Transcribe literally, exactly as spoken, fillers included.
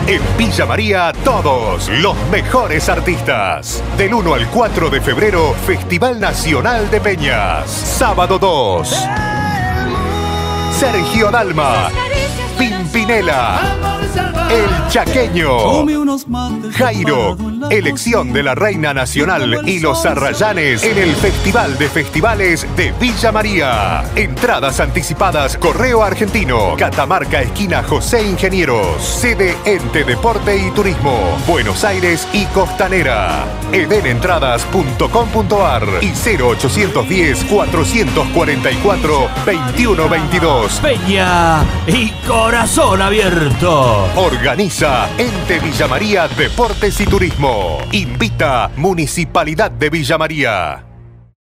En Villa María, todos los mejores artistas. Del uno al cuatro de febrero, Festival Nacional de Peñas. Sábado dos. Sergio Dalma. Pimpinela. El Chaqueño. Jairo. Elección de la Reina Nacional y los Arrayanes en el Festival de Festivales de Villa María. Entradas anticipadas Correo Argentino. Catamarca, esquina José Ingenieros. Sede Ente Deporte y Turismo. Buenos Aires y Costanera. edenentradas punto com punto ar y cero ochocientos diez, cuatrocientos cuarenta y cuatro, veintiuno veintidós. Peña y corazón abierto. Organiza Ente Villa María Deportes y Turismo. Invita Municipalidad de Villa María.